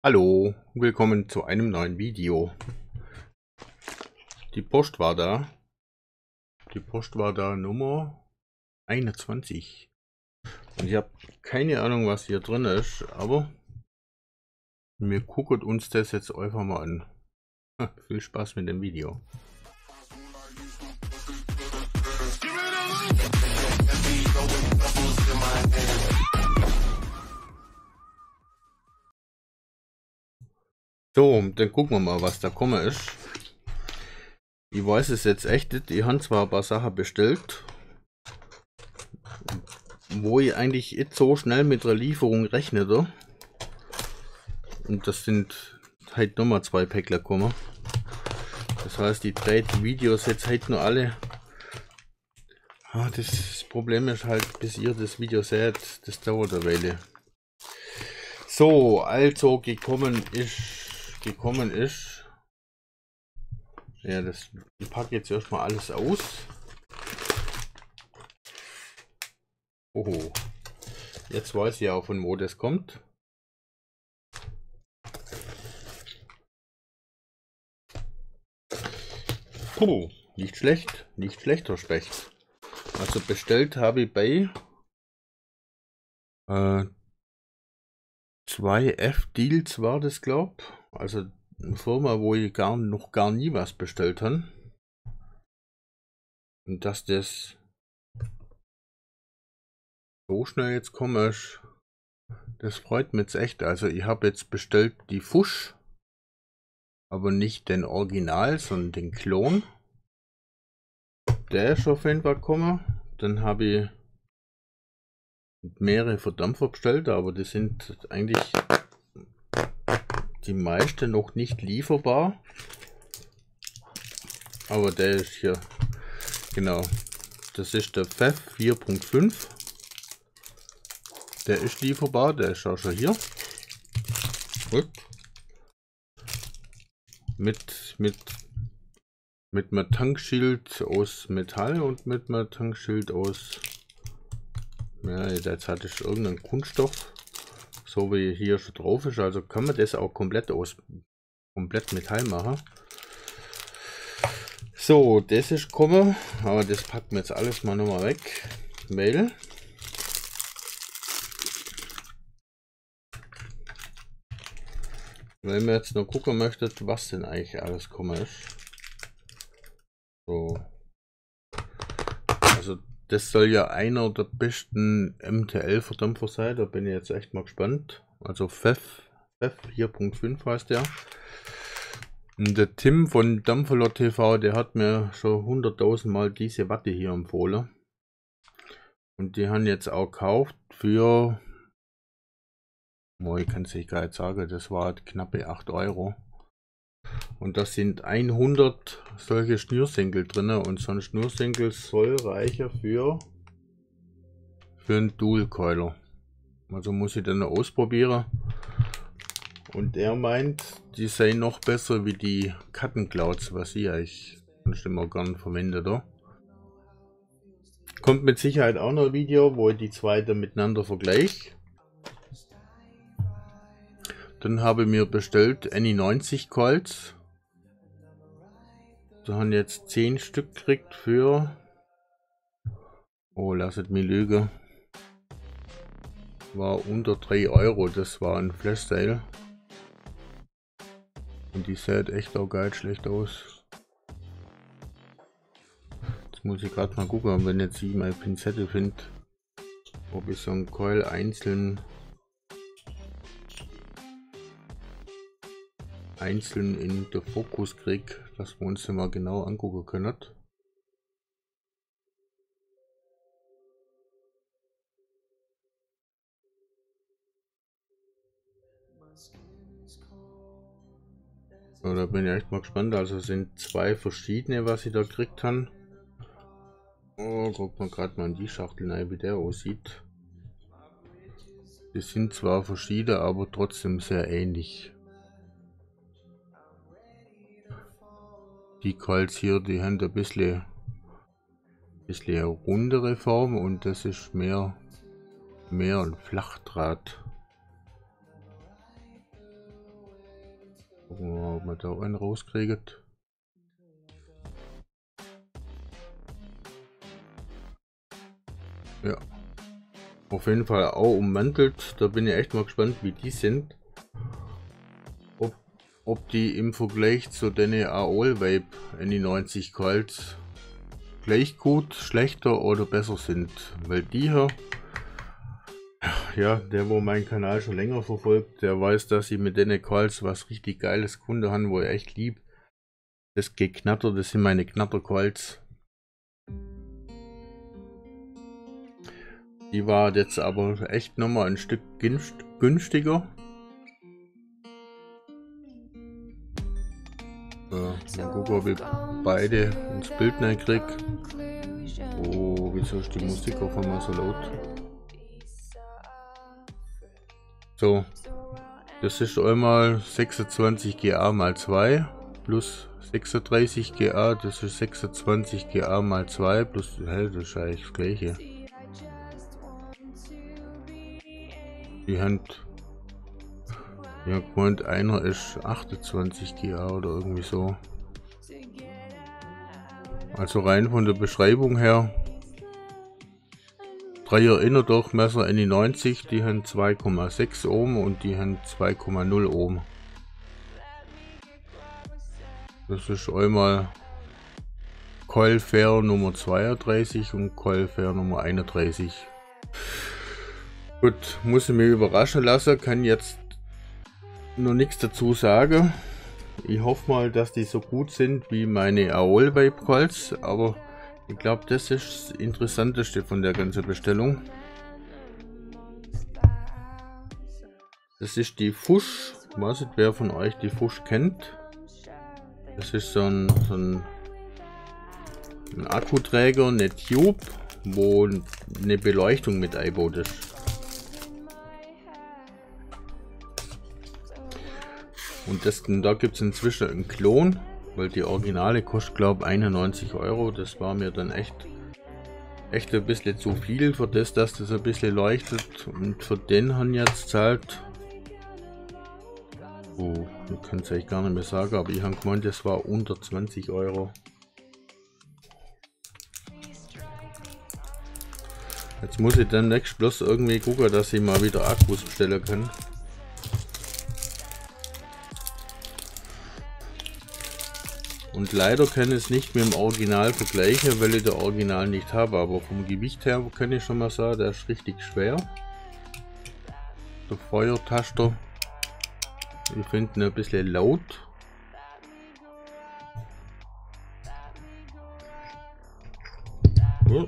Hallo, willkommen zu einem neuen Video. Die Post war da. Die Post war da Nummer 21. Und ich habe keine Ahnung, was hier drin ist, aber wir gucken uns das jetzt einfach mal an. Viel Spaß mit dem Video. So, dann gucken wir mal, was da kommen ist. Ich weiß es jetzt echt nicht. Ich habe zwar ein paar Sachen bestellt, wo ich eigentlich nicht so schnell mit der Lieferung rechne. Und das sind halt nochmal 2 Päckler gekommen. Das heißt, die 3 Videos jetzt halt nur alle. Das Problem ist halt, bis ihr das Video seht, das dauert eine Weile. So, also gekommen ist. Ja, ich packe jetzt erstmal alles aus. Oho. Jetzt weiß ich ja auch, von wo das kommt. Oh, nicht schlecht, nicht schlechter Specht. Also bestellt habe ich bei 2F Deals war das, glaub. Also eine Firma, wo ich noch gar nie was bestellt habe. Und dass das so schnell jetzt kommt, das freut mich jetzt echt. Also ich habe jetzt bestellt die Fusch, aber nicht den Original, sondern den Klon. Der ist auf jeden Fall gekommen. Dann habe ich mehrere Verdampfer bestellt, aber die sind eigentlich die meisten noch nicht lieferbar. Aber der ist hier, genau, das ist der Pfeff 4.5. Der ist lieferbar, der ist auch schon hier. Gut. Mit einem Tankschild aus Metall und mit einem Tankschild aus, ja, jetzt hatte ich irgendeinen Kunststoff, so wie hier schon drauf ist. Also kann man das auch komplett Metall machen. So, das ist gekommen, aber das packen wir jetzt alles mal nochmal weg. Mail. Wenn wir jetzt noch gucken möchtet, was denn eigentlich alles gekommen ist. So. Also das soll ja einer der besten MTL-Verdampfer sein, da bin ich jetzt echt mal gespannt. Also Pfeff 4.5 heißt der. Und der Tim von Dampferlot TV, der hat mir schon 100.000 Mal diese Watte hier empfohlen. Und die haben jetzt auch gekauft für, ich kann es nicht gar nicht sagen, das war knappe 8 Euro. Und das sind 100 solche Schnürsenkel drin, und so ein Schnürsenkel soll reichen für einen Dual-Coiler. Also muss ich dann ausprobieren. Und er meint, die seien noch besser wie die Cutting-Clouds, was ich eigentlich sonst immer gern verwende. Da kommt mit Sicherheit auch noch ein Video, wo ich die zwei dann miteinander vergleiche. Dann habe ich mir bestellt NI90 Coils. Da haben jetzt 10 Stück gekriegt für, oh, lasset mich lügen, war unter 3 Euro. Das war ein Flash Sale. Und die sieht echt auch geil schlecht aus. Jetzt muss ich gerade mal gucken, wenn jetzt ich meine Pinzette finde, ob ich so ein Coil einzeln in den Fokus kriege, dass wir uns mal genau angucken können. So, da bin ich echt mal gespannt. Also sind 2 verschiedene, was ich da gekriegt habe. Oh, guck mal gerade mal in die Schachtel rein, wie der aussieht. Die sind zwar verschieden, aber trotzdem sehr ähnlich. Die Coils hier, die haben ein bisschen rundere Form, und das ist mehr ein Flachdraht. Gucken wir mal, ob man da einen rauskriegt. Ja. Auf jeden Fall auch ummantelt. Da bin ich echt mal gespannt, wie die sind. Ob die im Vergleich zu den AOL Vape NI90 Coils gleich gut, schlechter oder besser sind. Weil die hier, ja, der wo meinen Kanal schon länger verfolgt, der weiß, dass ich mit den Coils was richtig geiles Kunde haben, wo ich echt lieb. Das Geknatter, das sind meine Knatter-Coils. Die war jetzt aber echt nochmal ein Stück günstiger. So, mal gucken, ob ich beide ins Bild kriege. Oh, wieso ist die Musik auf einmal so laut? So, das ist einmal 26 GA mal 2 plus 36 GA, das ist 26 GA mal 2 plus, das ist eigentlich das gleiche. Die Hand, ja, gemeint, einer ist 28 GA oder irgendwie so. Also rein von der Beschreibung her, 3er Innerdurchmesser NI90, die haben 2,6 Ohm und die haben 2,0 Ohm. Das ist einmal Coil-Fair Nummer 32 und Coil-Fair Nummer 31. Gut, muss ich mich überraschen lassen, kann jetzt noch nichts dazu sagen. Ich hoffe mal, dass die so gut sind wie meine AOL Vape Coils, aber ich glaube, das ist das Interessanteste von der ganzen Bestellung. Das ist die Fusch. Ich weiß nicht, wer von euch die Fusch kennt. Das ist so ein Akkuträger, eine Tube, wo eine Beleuchtung mit eingebaut ist. Und da gibt es inzwischen einen Klon, weil die Originale kostet, glaube ich, 91 Euro. Das war mir dann echt ein bisschen zu viel für das, dass das ein bisschen leuchtet. Und für den haben jetzt halt, oh, ich kann es eigentlich gar nicht mehr sagen, aber ich habe gemeint, das war unter 20 Euro. Jetzt muss ich dann nächstes bloß irgendwie gucken, dass ich mal wieder Akkus bestellen kann. Und leider kann ich es nicht mit dem Original vergleichen, weil ich das Original nicht habe. Aber vom Gewicht her kann ich schon mal sagen, der ist richtig schwer. Der Feuertaster, ich finde ihn ein bisschen laut. Ja.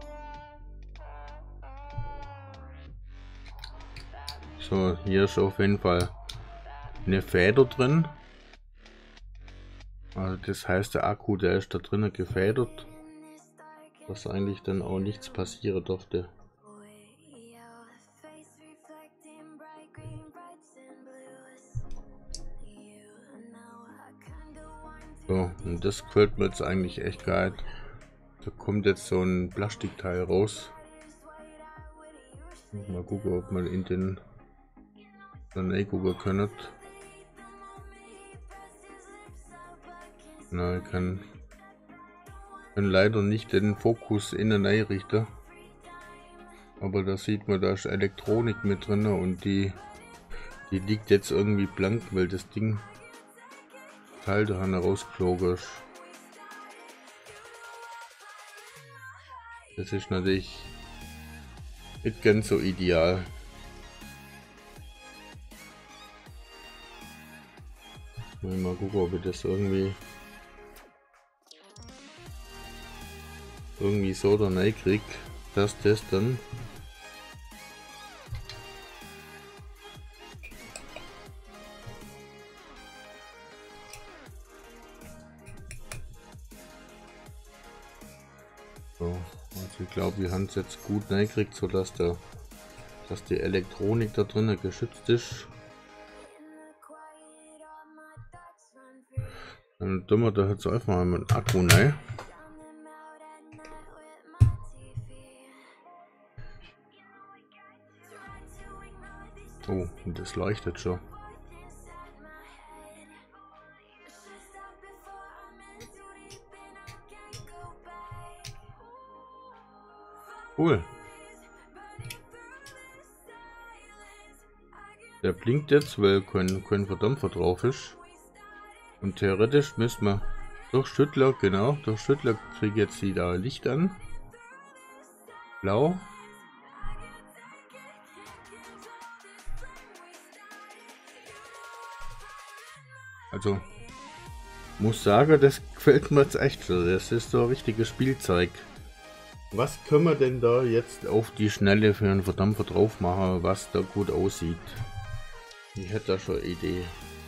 So, hier ist auf jeden Fall eine Feder drin. Also das heißt, der Akku, der ist da drinnen gefedert, dass eigentlich dann auch nichts passieren durfte. So, und das gefällt mir jetzt eigentlich echt geil. Da kommt jetzt so ein Plastikteil raus. Mal gucken, ob man in den dann gucken können. Na, ich kann leider nicht den Fokus innen einrichten. Aber da sieht man, da ist Elektronik mit drin und die liegt jetzt irgendwie blank, weil das Ding Teil da rausgeflogen ist. Das ist natürlich nicht ganz so ideal. Mal gucken, ob ich das irgendwie so da rein krieg, dass das dann so, also ich glaube, wir haben es jetzt gut reingekriegt, so dass die Elektronik da drinnen geschützt ist. Dann tun wir da jetzt einfach mal mit dem Akku rein. Oh, und das leuchtet schon. Cool. Der blinkt jetzt, weil kein Verdampfer drauf ist. Und theoretisch müssen wir durch Schüttler, genau, durch Schüttler kriege jetzt wieder Licht an. Blau. Also, muss sagen, das gefällt mir jetzt echt so. Das ist so ein richtiges Spielzeug. Was können wir denn da jetzt auf die Schnelle für einen Verdampfer drauf machen, was da gut aussieht? Ich hätte da schon eine Idee.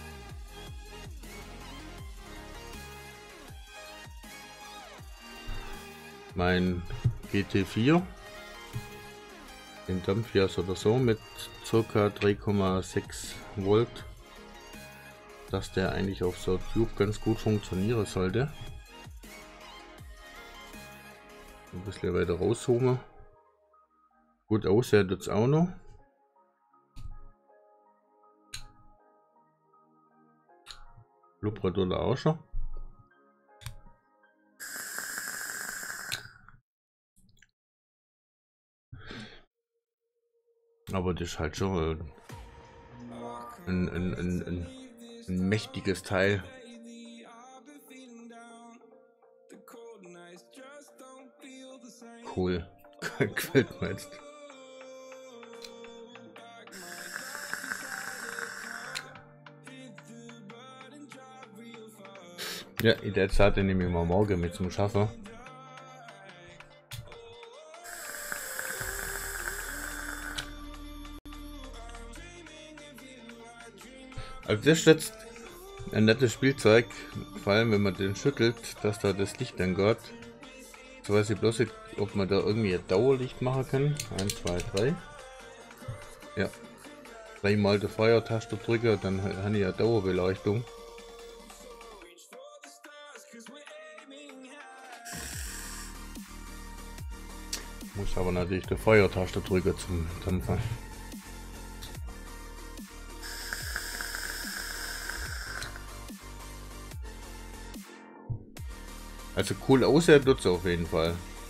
Mein GT4, den Dampfjas oder so, mit ca. 3,6 Volt, dass der eigentlich auf so Tube ganz gut funktionieren sollte. Ein bisschen weiter rauszoomen. Gut aussehen jetzt auch noch. Blubbert oder auch schon. Aber das ist halt schon ein mächtiges Teil. Cool. Gefällt mir jetzt. Ja, in der Zeit nehme ich mal morgen mit zum Schaffen. Also das ist jetzt ein nettes Spielzeug, vor allem wenn man den schüttelt, dass da das Licht dann geht. Jetzt weiß ich bloß nicht, ob man da irgendwie ein Dauerlicht machen kann. 1, 2, 3. Ja. 3-mal die Feuertaste drücke, dann habe ich ja Dauerbeleuchtung. Muss aber natürlich die Feuertaste drücken zum Dampfen. Also cool aussehen tut es auf jeden Fall.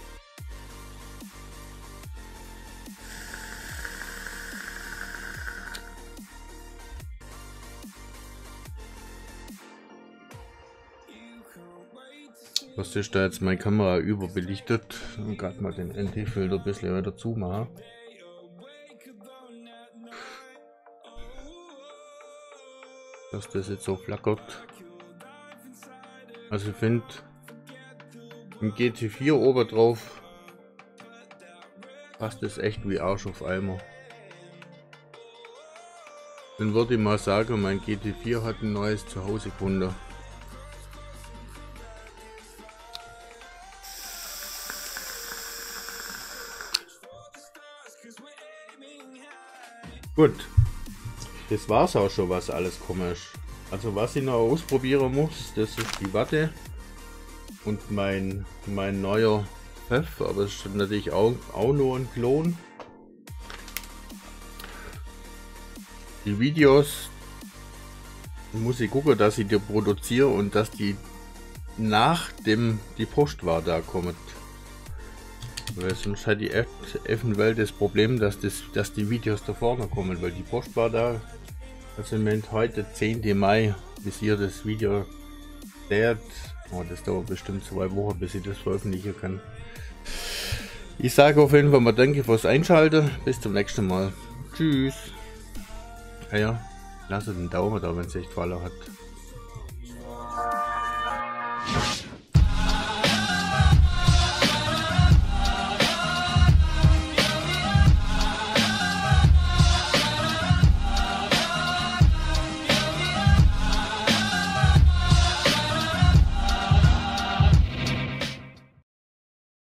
Was ist da jetzt meine Kamera überbelichtet? Und gerade mal den NT-Filter ein bisschen weiter zumachen. Dass das jetzt so flackert. Also ich finde im GT4 oben drauf passt es echt wie Arsch auf Eimer. Dann würde ich mal sagen, mein GT4 hat ein neues Zuhause gefunden. Gut, das war's auch schon, was alles komisch. Also was ich noch ausprobieren muss, das ist die Watte und mein neuer Pfeff, aber es ist natürlich auch nur ein Klon. Die Videos muss ich gucken, dass ich die produziere und dass die nachdem die Postware da kommt. Weil sonst hat die eventuell das Problem, dass die Videos da vorne kommen, weil die Postware da, also im Moment heute 10. Mai, bis ihr das Video seht. Oh, das dauert bestimmt 2 Wochen, bis ich das veröffentlichen kann. Ich sage auf jeden Fall mal danke fürs Einschalten. Bis zum nächsten Mal. Tschüss. Ja, lasst einen Daumen da, wenn es euch gefallen hat.